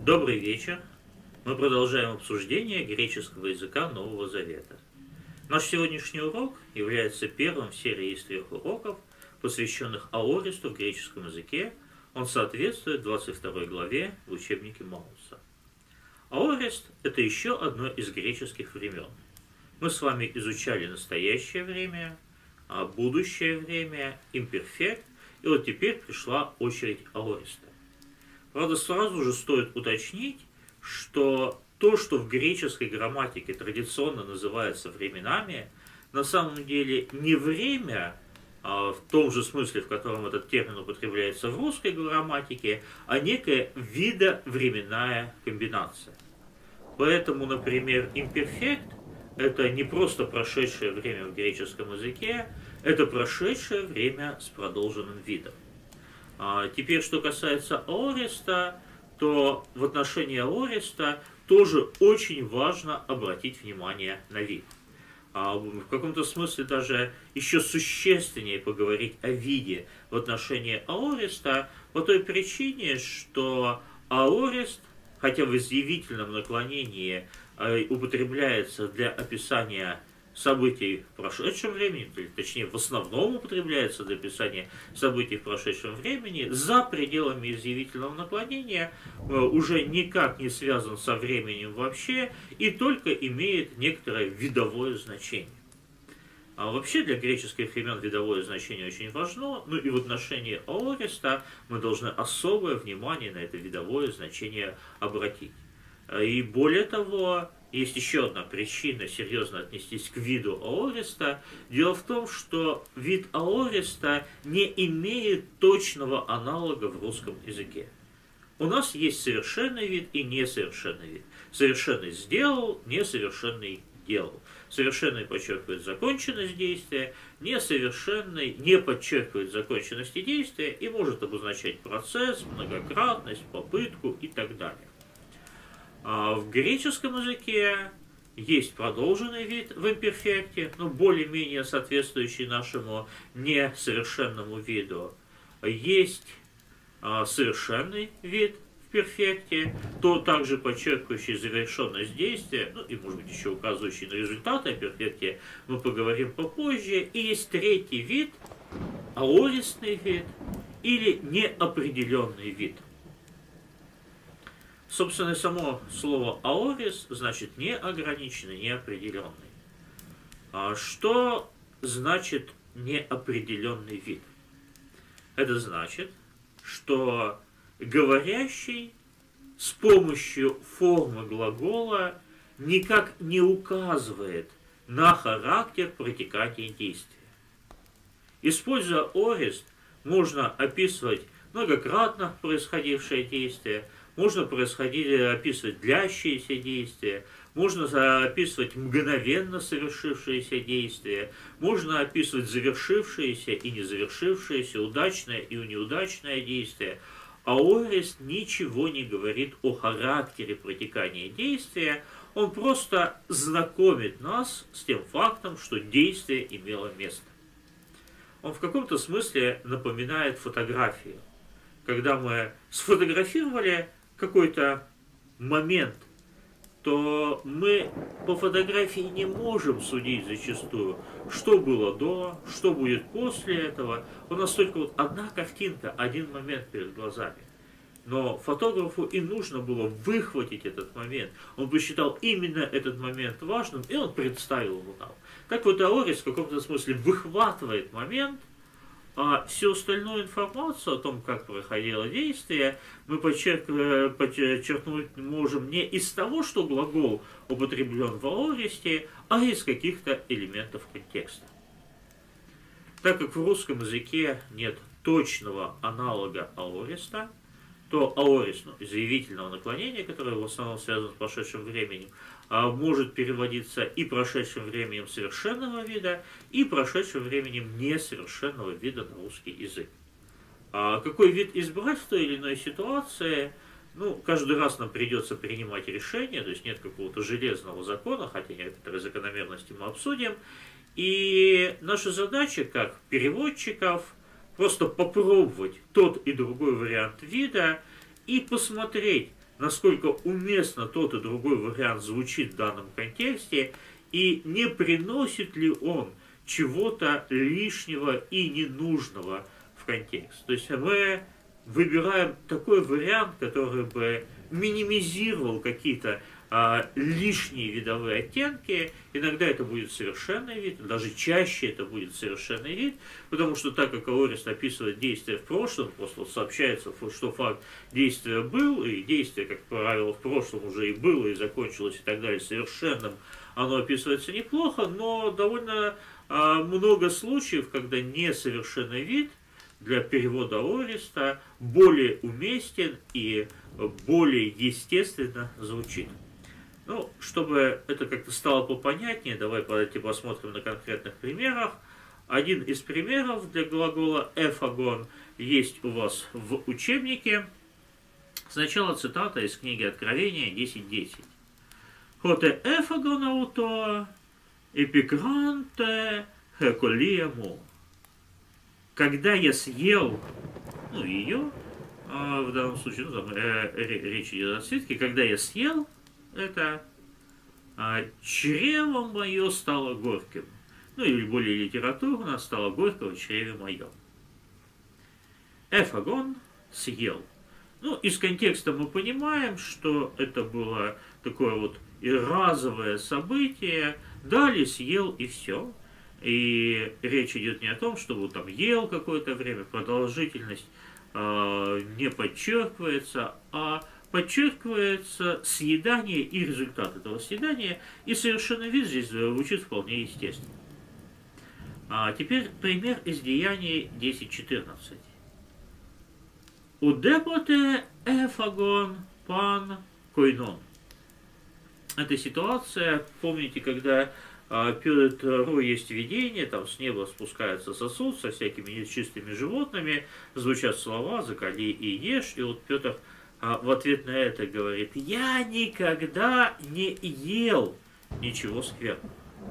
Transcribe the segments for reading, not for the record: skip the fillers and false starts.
Добрый вечер. Мы продолжаем обсуждение греческого языка Нового Завета. Наш сегодняшний урок является первым в серии из 3 уроков, посвященных аористу в греческом языке. Он соответствует 22 главе в учебнике Мауса. Аорист – это еще одно из греческих времен. Мы с вами изучали настоящее время, будущее время, имперфект, и вот теперь пришла очередь аориста. Правда, сразу же стоит уточнить, что то, что в греческой грамматике традиционно называется временами, на самом деле не время, в том же смысле, в котором этот термин употребляется в русской грамматике, а некая видовременная комбинация. Поэтому, например, имперфект – это не просто прошедшее время в греческом языке, это прошедшее время с продолженным видом. Теперь, что касается аориста, то в отношении аориста тоже очень важно обратить внимание на вид. В каком-то смысле даже еще существеннее поговорить о виде в отношении аориста по той причине, что аорист, хотя в изъявительном наклонении употребляется для описания событий в прошедшем времени, или точнее в основном употребляется для описания событий в прошедшем времени, за пределами изъявительного наклонения уже никак не связан со временем вообще и только имеет некоторое видовое значение. А вообще для греческих времен видовое значение очень важно, ну и в отношении аориста мы должны особое внимание на это видовое значение обратить. И более того, есть еще одна причина серьезно отнестись к виду аориста. Дело в том, что вид аориста не имеет точного аналога в русском языке. У нас есть совершенный вид и несовершенный вид. Совершенный сделал, несовершенный делал. Совершенный подчеркивает законченность действия, несовершенный не подчеркивает законченности действия и может обозначать процесс, многократность, попытку и так далее. В греческом языке есть продолженный вид в имперфекте, но более-менее соответствующий нашему несовершенному виду. Есть совершенный вид в перфекте, то также подчеркивающий завершенность действия, ну и, может быть, еще указывающий на результаты о перфекте, мы поговорим попозже. И есть третий вид, аористный вид или неопределенный вид. Собственно, само слово «аорис» значит неограниченный, неопределенный. Что значит неопределенный вид? Это значит, что говорящий с помощью формы глагола никак не указывает на характер протекания действия. Используя аорист, можно описывать многократно происходившее действие, можно описывать длящиеся действия, можно описывать мгновенно совершившиеся действия, можно описывать завершившиеся и не завершившиеся, удачное и неудачное действие. Аорист ничего не говорит о характере протекания действия, он просто знакомит нас с тем фактом, что действие имело место. Он в каком-то смысле напоминает фотографию. Когда мы сфотографировали какой-то момент, то мы по фотографии не можем судить зачастую, что было до, что будет после этого. У нас только вот одна картинка, один момент перед глазами. Но фотографу и нужно было выхватить этот момент. Он посчитал именно этот момент важным, и он представил его нам. Так вот, аорист в каком-то смысле выхватывает момент, а всю остальную информацию о том, как проходило действие, мы подчеркнуть можем не из того, что глагол употреблен в аористе, а из каких-то элементов контекста. Так как в русском языке нет точного аналога аориста, то аорист, заявительного наклонения, которое в основном связано с прошедшим временем, может переводиться и прошедшим временем совершенного вида, и прошедшим временем несовершенного вида на русский язык. Какой вид избрать в той или иной ситуации, каждый раз нам придется принимать решение, то есть нет какого-то железного закона, хотя некоторые закономерности мы обсудим. И наша задача, как переводчиков, просто попробовать тот и другой вариант вида и посмотреть, насколько уместно тот и другой вариант звучит в данном контексте, и не приносит ли он чего-то лишнего и ненужного в контекст. То есть мы выбираем такой вариант, который бы минимизировал какие-то лишние видовые оттенки. Иногда это будет совершенный вид, даже чаще это будет совершенный вид, потому что так как аорист описывает действие в прошлом, просто сообщается, что факт действия был, и действие, как правило, в прошлом уже и было, и закончилось, и так далее, совершенным, оно описывается неплохо, но довольно много случаев, когда несовершенный вид для перевода аориста более уместен и более естественно звучит. Ну, чтобы это как-то стало попонятнее, давайте посмотрим на конкретных примерах. Один из примеров для глагола «эфагон» есть у вас в учебнике. Сначала цитата из книги Откровения 10.10. «Хоте эфагон ауто эпигранте хеколиему». Когда я съел, ее, в данном случае, речь идет о свитке, когда я съел это, чрево мое стало горьким. Ну, или более литературно, стало горько в чреве моем. Эфагон съел. Ну, из контекста мы понимаем, что это было такое вот и разовое событие. Дали, съел и все. И речь идет не о том, что вот там ел какое-то время, продолжительность не подчеркивается, а подчеркивается съедание и результат этого съедания, и совершенный вид здесь звучит вполне естественно. А теперь пример из Деяний 10.14. «Удепоте эфагон пан койнон». Эта ситуация, помните, когда Петру есть видение, там с неба спускается сосуд со всякими нечистыми животными, звучат слова «закали и ешь», и вот Петр в ответ на это говорит: «Я никогда не ел ничего скверного».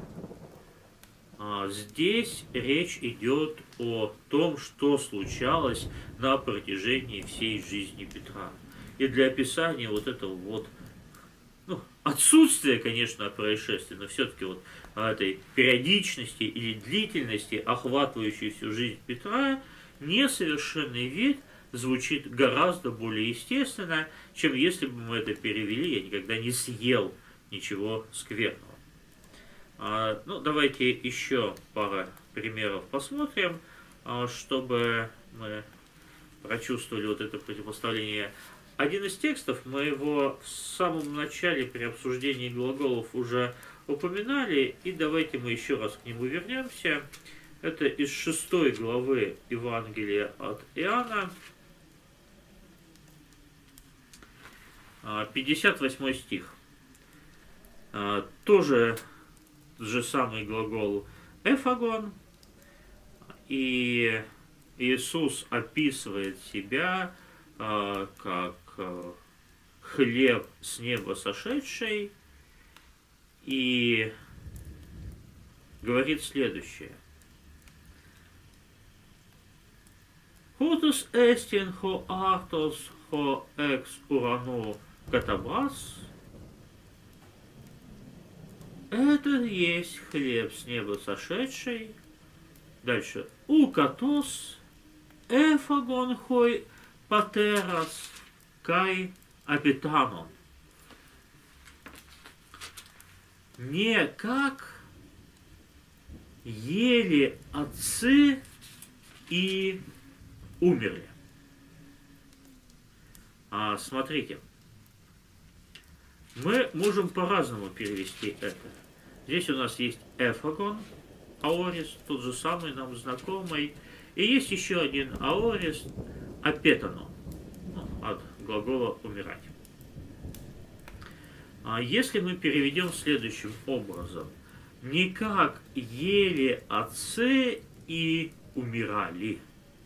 Здесь речь идет о том, что случалось на протяжении всей жизни Петра. И для описания вот этого вот, отсутствия, конечно, происшествий, но все-таки вот этой периодичности или длительности, охватывающей всю жизнь Петра, несовершенный вид звучит гораздо более естественно, чем если бы мы это перевели: «Я никогда не съел ничего скверного». Давайте еще пару примеров посмотрим, чтобы мы прочувствовали вот это противопоставление. Один из текстов, мы его в самом начале при обсуждении глаголов уже упоминали, и давайте мы еще раз к нему вернемся. Это из 6 главы Евангелия от Иоанна, 58 стих. Тоже же самый глагол «эфагон», и Иисус описывает себя как хлеб с неба сошедший, и говорит следующее. «Хутус эстин хо артос хо экс урану катабас». Это есть хлеб с неба сошедший. Дальше. «Укатос эфагон хой патерас кай апитаном». Не как ели отцы и умерли. Смотрите, мы можем по-разному перевести это. Здесь у нас есть эфагон, аорист, тот же самый нам знакомый. И есть еще один аорист, апетано, от глагола «умирать». Если мы переведем следующим образом: не как ели отцы и умирали,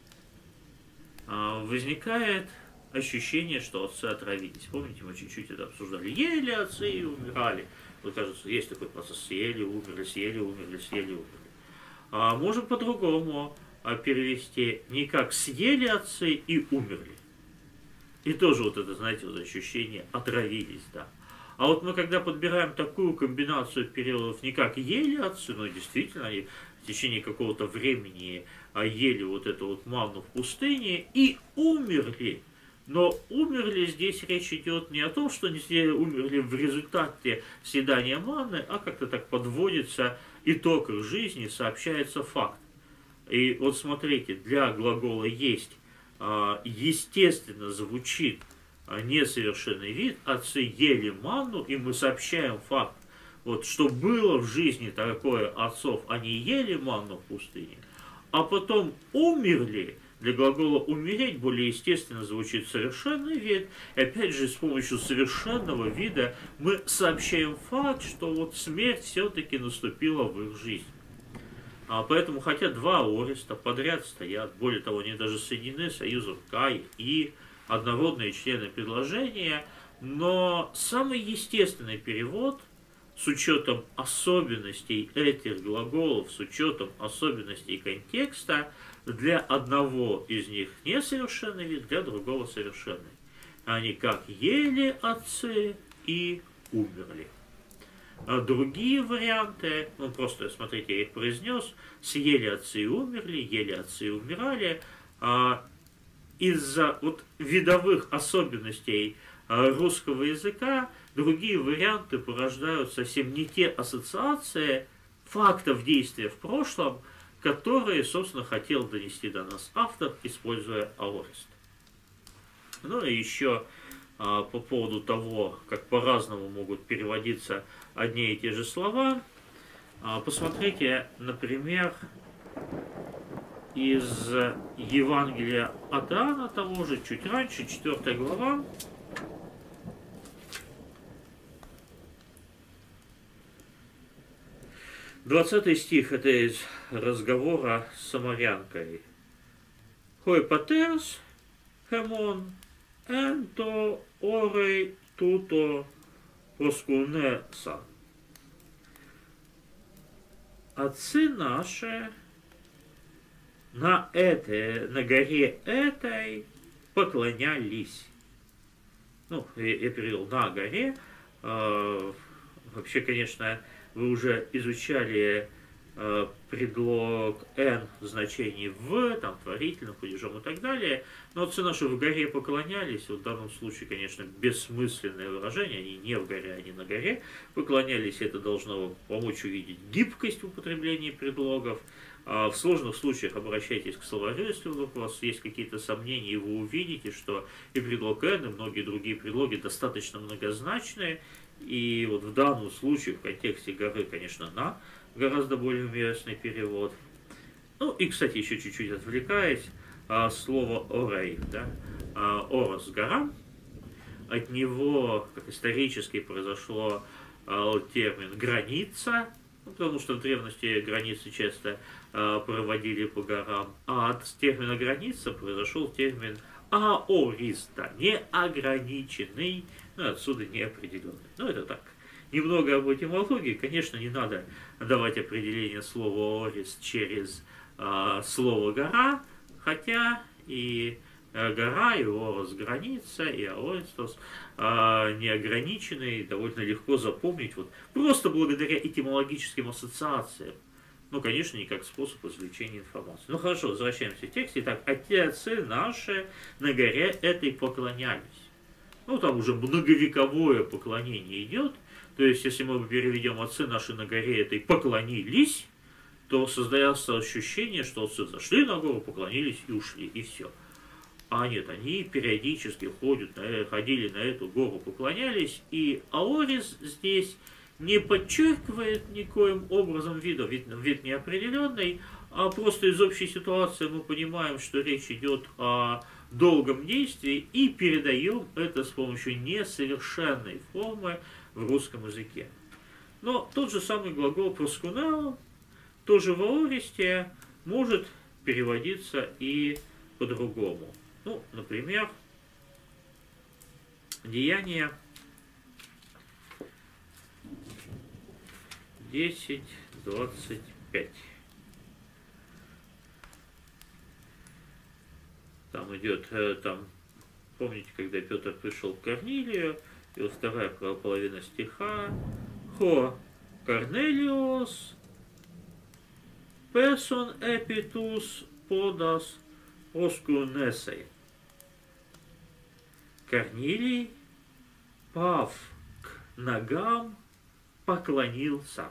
возникает ощущение, что отцы отравились. Помните, мы чуть-чуть это обсуждали. Ели отцы и умирали. Вот кажется, есть такой процесс: съели, умерли, съели, умерли, съели, умерли. Можем по-другому перевести: не как съели отцы и умерли. И тоже вот это, знаете, вот ощущение «отравились», да. А вот мы когда подбираем такую комбинацию периодов не как ели отцы, но действительно они в течение какого-то времени ели вот эту вот манну в пустыне и умерли. Но умерли здесь речь идет не о том, что они умерли в результате съедания манны, а как-то так подводится итог их жизни, сообщается факт. И вот смотрите, для глагола «есть» естественно звучит несовершенный вид, отцы ели манну, и мы сообщаем факт, вот, что было в жизни такое отцов, они ели манну в пустыне, а потом умерли. Для глагола «умереть» более естественно звучит совершенный вид. И опять же, с помощью совершенного вида мы сообщаем факт, что вот смерть все-таки наступила в их жизнь. Поэтому, хотя два аориста подряд стоят, более того, они даже соединены союзом «кай» и однородные члены предложения, но самый естественный перевод с учетом особенностей этих глаголов, с учетом особенностей контекста, для одного из них несовершенный вид, для другого совершенный. Они как ели отцы и умерли. А другие варианты, ну просто, смотрите, я их произнес, съели отцы и умерли, ели отцы и умирали, из-за вот видовых особенностей русского языка другие варианты порождают совсем не те ассоциации фактов действия в прошлом, которые, собственно, хотел донести до нас автор, используя аорист. Ну и еще по поводу того, как по-разному могут переводиться одни и те же слова, посмотрите, например, из Евангелия от Иоанна того же, чуть раньше, 4 глава, 20 стих, это из разговора с самарянкой. «Хой патерс хемон энто орей туто проскунеса». Отцы наши на горе этой поклонялись. Ну, я перевел «на горе». Вообще, конечно, вы уже изучали предлог «н» в значении «в», там, творительным, падежом и так далее. Но отцы наши в горе поклонялись. Вот в данном случае, конечно, бессмысленное выражение. Они не в горе, они на горе поклонялись. Это должно помочь увидеть гибкость в употреблении предлогов. В сложных случаях обращайтесь к словарю, если вдруг у вас есть какие-то сомнения, и вы увидите, что и предлог «н», и многие другие предлоги достаточно многозначные. И вот в данном случае, в контексте горы, конечно, «на» гораздо более уместный перевод. Ну и, кстати, еще чуть-чуть отвлекаясь, слово «орей», да, «орос» — гора, от него, как исторически, произошло термин «граница», потому что в древности границы часто проводили по горам, а от термина «граница» произошел термин «аориста», неограниченный, ну, отсюда неопределенный. Ну, это так. Немного об этимологии. Конечно, не надо давать определение слова «аорист» через слово «гора», хотя и гора, и орос — граница, и аористос неограниченный, довольно легко запомнить, вот, просто благодаря этимологическим ассоциациям. Ну, конечно, не как способ извлечения информации. Ну, хорошо, возвращаемся к тексте. Итак, отцы наши на горе этой поклонялись. Ну, там уже многовековое поклонение идет. То есть, если мы переведем «отцы наши на горе этой поклонились», то создается ощущение, что отцы зашли на гору, поклонились и ушли, и все. А нет, они периодически ходили на эту гору, поклонялись, и аорис здесь не подчеркивает никоим образом вид неопределенный, а просто из общей ситуации мы понимаем, что речь идет о долгом действии, и передаем это с помощью несовершенной формы в русском языке. Но тот же самый глагол «проскунео», тоже в аористе, может переводиться и по-другому. Ну, например, Деяния 10:25. Там идет, там помните, когда Петр пришел к Корнилию, и вот вторая половина стиха: «Хо Корнелиос person epitus podas proskунесей». Корнилий, пав к ногам, поклонился.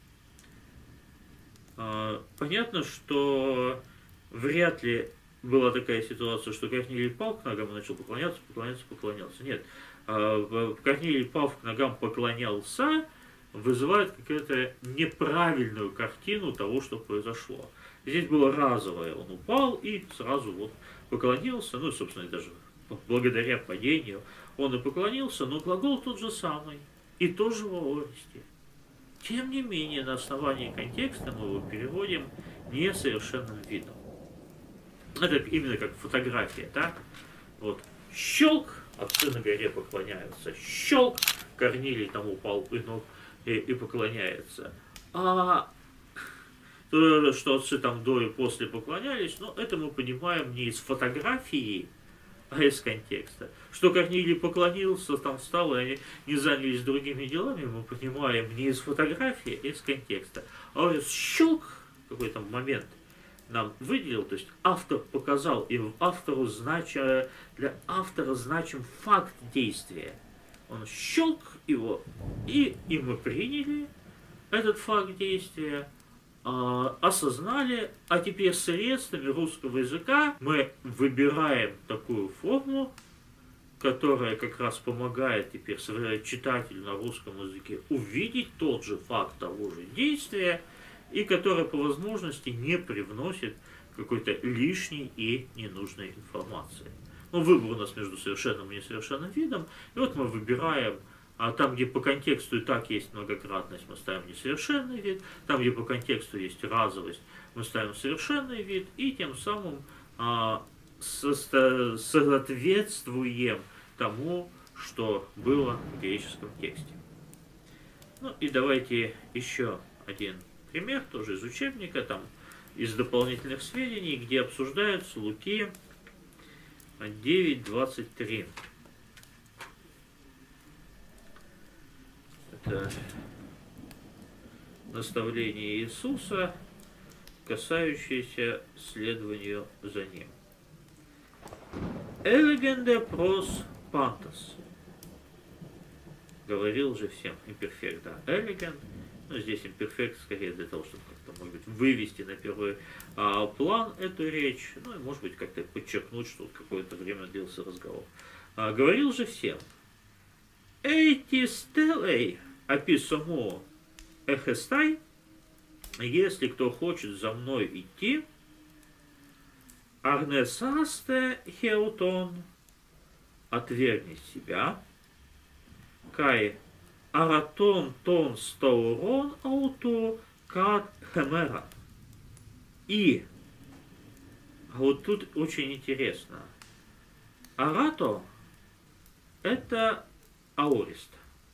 Понятно, что вряд ли была такая ситуация, что Корнилий пал к ногам и начал поклонялся. Нет. Корнилий, пав к ногам, поклонялся, вызывает какую-то неправильную картину того, что произошло. Здесь было разовое. Он упал и сразу вот поклонился, ну и, собственно, даже благодаря падению он и поклонился, но глагол тот же самый. И тоже в аористе. Тем не менее, на основании контекста мы его переводим несовершенным видом. Это именно как фотография, так? Вот щелк, отцы на горе поклоняются. Щелк, Корнилий там упал и поклоняется. А то, что отцы там до и после поклонялись, но это мы понимаем не из фотографии, а из контекста. Что Корнилий поклонился, там встал, и они не занялись другими делами, мы понимаем не из фотографии, а из контекста. А вот щелк, какой-то момент нам выделил, то есть автор показал, и для автора значим факт действия. Он щелк его, и мы приняли этот факт действия, осознали, а теперь средствами русского языка мы выбираем такую форму, которая как раз помогает теперь читателю на русском языке увидеть тот же факт того же действия, и которая по возможности не привносит какой-то лишней и ненужной информации. Ну, выбор у нас между совершенным и несовершенным видом, и вот мы выбираем. А там, где по контексту и так есть многократность, мы ставим несовершенный вид. Там, где по контексту есть разовость, мы ставим совершенный вид. И тем самым соответствуем тому, что было в греческом тексте. Ну и давайте еще один пример, тоже из учебника, там из дополнительных сведений, где обсуждаются Луки 9:23. Это наставление Иисуса, касающееся следованию за Ним. «Элегенде прос пантас». Говорил же всем. Имперфект, да. Элегент. Но здесь имперфект скорее для того, чтобы как-то, может быть, вывести на первый план эту речь. Ну и, может быть, как-то подчеркнуть, что вот какое-то время длился разговор. Говорил же всем. «Эйти стелей описамо эхестай». Если кто хочет за мной идти, арнесасте хеутон, отвергни себя, кай аратон тон стаурон ауто кат хемера. И вот тут очень интересно. Арато — это аорист.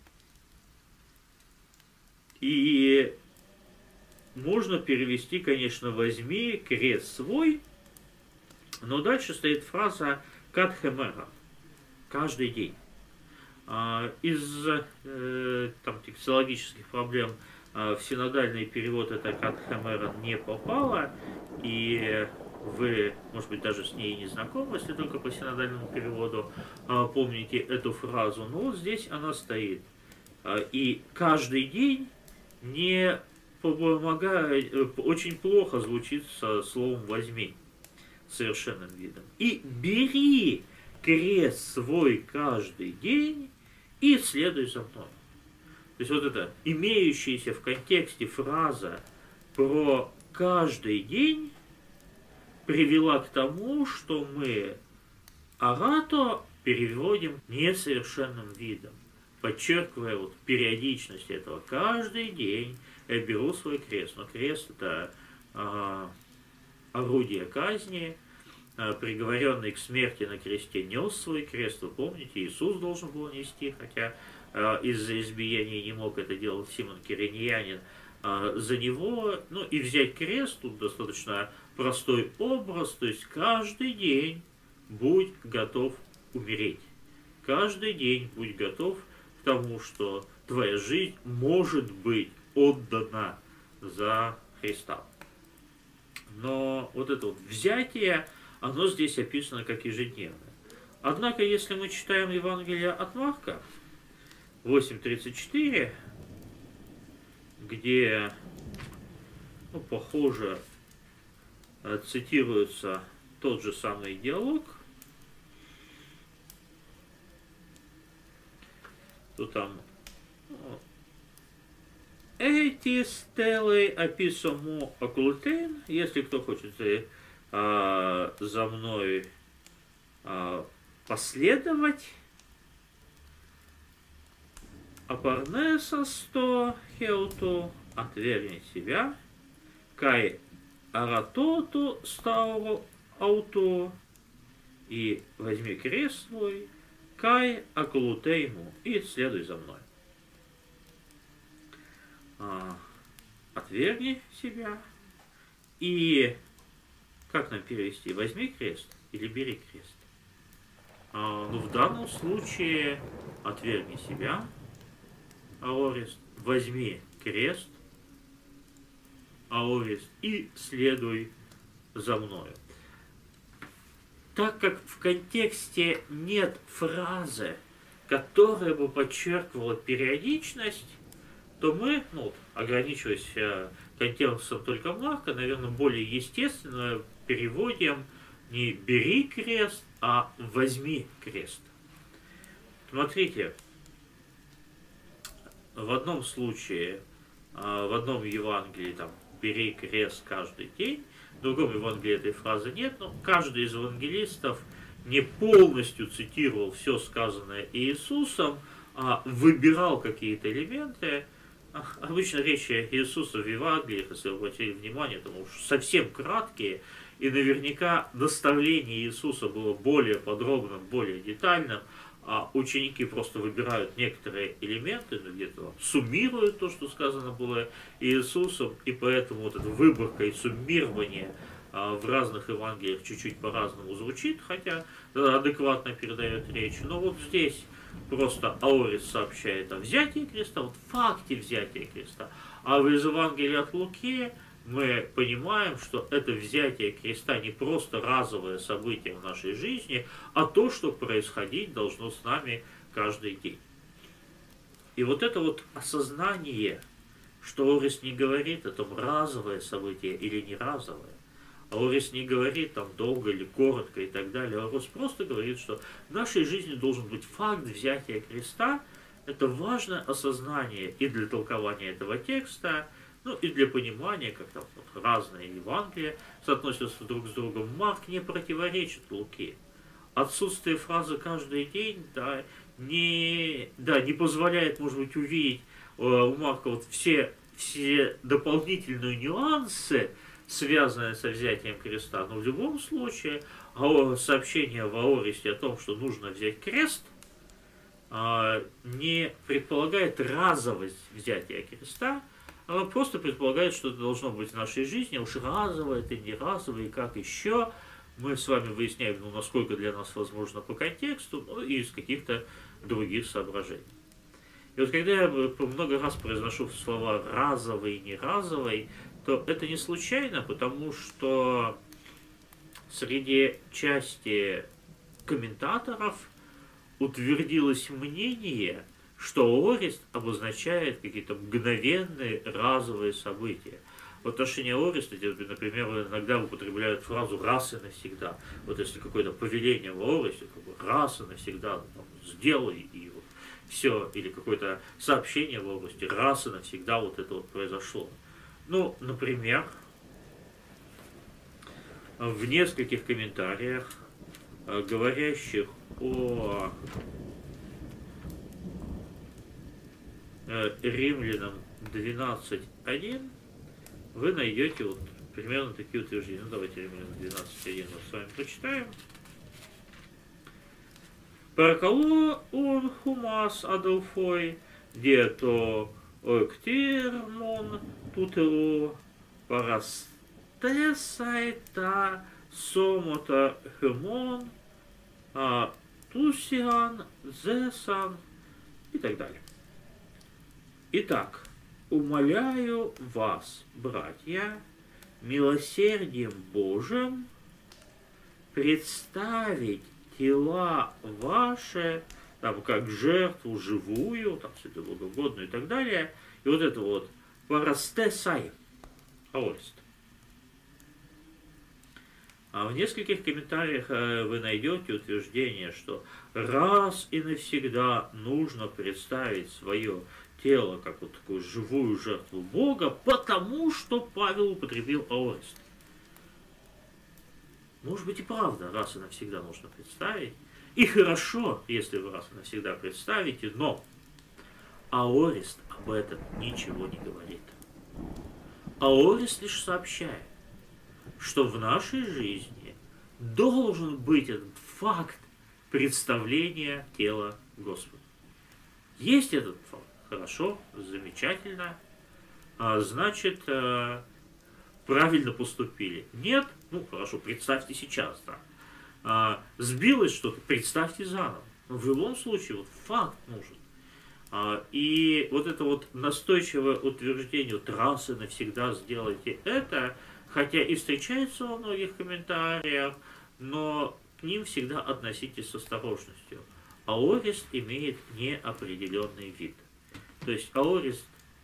И можно перевести, конечно, возьми крест свой, но дальше стоит фраза «кат хемера» – каждый день. Из там, текстологических проблем в синодальный перевод это «кат хемера» не попало, и вы, может быть, даже с ней не знакомы, если только по синодальному переводу помните эту фразу, но вот здесь она стоит. И каждый день не помогает, очень плохо звучит со словом «возьми» совершенным видом. И бери крест свой каждый день и следуй за мной. То есть вот эта имеющаяся в контексте фраза про каждый день привела к тому, что мы арато переводим несовершенным видом, подчеркивая вот периодичность этого. Каждый день я беру свой крест. Но крест — это орудие казни. Приговоренный к смерти на кресте нес свой крест. Вы помните, Иисус должен был нести, хотя из-за избиения не мог это делать Симон Кириньянин. За него, ну и взять крест, тут достаточно простой образ, то есть каждый день будь готов умереть. Каждый день будь готов к тому, что твоя жизнь может быть отдана за Христа. Но вот это вот взятие, оно здесь описано как ежедневное. Однако, если мы читаем Евангелие от Марка 8:34, где, ну, похоже, цитируется тот же самый диалог, то там «Эти стелы описому оклутен», если кто хочет за мной последовать, «Апарнеса сто хеуту», отвергни себя, «Кай аратоту стауру ауто», и возьми крест свой, «Кай акулутейму», и следуй за мной. Отвергни себя, и как нам перевести? Возьми крест или бери крест? Ну, в данном случае отвергни себя, аорист, возьми крест, аорист, и следуй за мною. Так как в контексте нет фразы, которая бы подчеркивала периодичность, то мы, ну, ограничиваясь контекстом только Марка, наверное, более естественно переводим не «бери крест», а «возьми крест». Смотрите, в одном случае, в одном Евангелии там «бери крест каждый день», в другом Евангелии этой фразы нет, но каждый из евангелистов не полностью цитировал все сказанное Иисусом, а выбирал какие-то элементы. Обычно речи Иисуса в Евангелиях, если вы обратили внимание, там уж совсем краткие, и наверняка наставление Иисуса было более подробным, более детальным, а ученики просто выбирают некоторые элементы, ну, где-то суммируют то, что сказано было Иисусом, и поэтому вот эта выборка и суммирование в разных Евангелиях чуть-чуть по-разному звучит, хотя адекватно передает речь. Но вот здесь просто Аорис сообщает о взятии креста, вот факте взятия креста. А из Евангелия от Луки мы понимаем, что это взятие креста не просто разовое событие в нашей жизни, а то, что происходить должно с нами каждый день. И вот это вот осознание, что Аорис не говорит о том, разовое событие или не разовое, Аорис не говорит там долго или коротко и так далее. Аорис просто говорит, что в нашей жизни должен быть факт взятия креста. Это важное осознание и для толкования этого текста, ну и для понимания, как там вот разные Евангелия соотносятся друг с другом. Марк не противоречит Луке. Отсутствие фразы «каждый день» не позволяет, может быть, увидеть у Марка вот все дополнительные нюансы, связанное со взятием креста. Но в любом случае сообщение в Аористе о том, что нужно взять крест, не предполагает разовость взятия креста, оно просто предполагает, что это должно быть в нашей жизни, уж разовое это, не разовое, и как еще. Мы с вами выясняем, ну, насколько для нас возможно по контексту, ну, и из каких-то других соображений. И вот когда я много раз произношу слова «разовый» и «неразовый», то это не случайно, потому что среди части комментаторов утвердилось мнение, что аорист обозначает какие-то мгновенные разовые события. В отношении аориста, например, иногда употребляют фразу «раз и навсегда». Вот если какое-то повеление в аористе, как бы «раз и навсегда», там, «сделай» и вот все, или какое-то сообщение в аористе «раз и навсегда» вот это вот произошло. Ну, например, в нескольких комментариях, говорящих о Римлянам 12.1, вы найдете вот примерно такие утверждения. Ну, давайте Римлянам 12.1 мы с вами прочитаем. Паракало он хумас аделфой, дието октирмон тутеро парастесайта сомота хемон тусиан, зесан и так далее. Итак, умоляю вас, братья, милосердием Божьим представить тела ваши, там, как жертву живую, там, богоугодную и так далее. И вот это вот парастесай, аорист. А в нескольких комментариях вы найдете утверждение, что раз и навсегда нужно представить свое тело как вот такую живую жертву Бога, потому что Павел употребил аорист. Может быть и правда, раз и навсегда нужно представить. И хорошо, если вы раз и навсегда представите, но аорист об этом ничего не говорит. Аорист лишь сообщает, что в нашей жизни должен быть этот факт представления тела Господа. Есть этот факт. Хорошо, замечательно. Значит, правильно поступили. Нет? Ну, хорошо, представьте сейчас, да. Сбилось что-то, представьте заново. Но в любом случае, вот факт нужен. И вот это вот настойчивое утверждение, вот раз и навсегда сделайте это, хотя и встречается во многих комментариях, но к ним всегда относитесь с осторожностью. Аорист имеет неопределенный вид. То есть аорист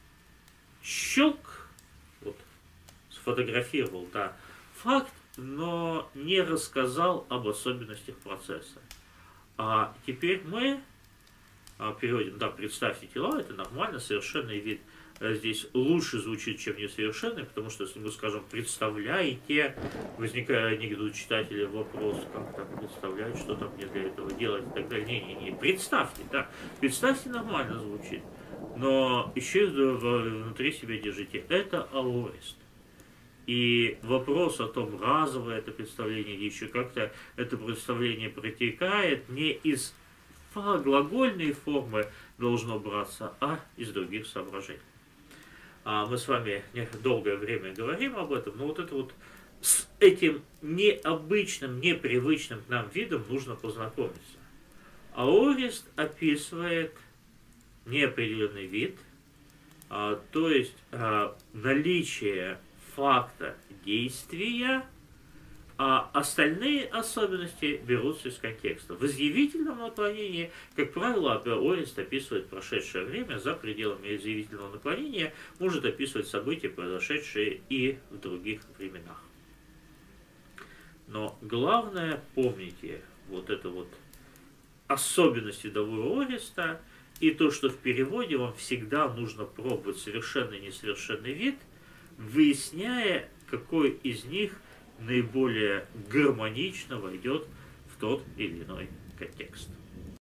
щелк, вот, сфотографировал, да, факт, но не рассказал об особенностях процесса. А теперь мы переводим, да, представьте тела, это нормально, совершенный вид здесь лучше звучит, чем несовершенный, потому что если мы скажем «представляете», возникает у читателя вопрос, как так представлять, что там мне для этого делать и так далее. Не, представьте, да, представьте нормально звучит, но еще внутри себя держите. Это аорист. И вопрос о том, разовое это представление или еще как-то это представление протекает, не из глагольной формы должно браться, а из других соображений. Мы с вами долгое время говорим об этом, но вот это вот с этим необычным, непривычным к нам видом нужно познакомиться. Аорист описывает неопределенный вид, то есть наличие факта действия, а остальные особенности берутся из контекста. В изъявительном наклонении, как правило, аорист описывает прошедшее время, за пределами изъявительного наклонения может описывать события, произошедшие и в других временах. Но главное, помните, вот это вот особенность видового аориста и то, что в переводе вам всегда нужно пробовать совершенный и несовершенный вид, выясняя, какой из них наиболее гармонично войдет в тот или иной контекст.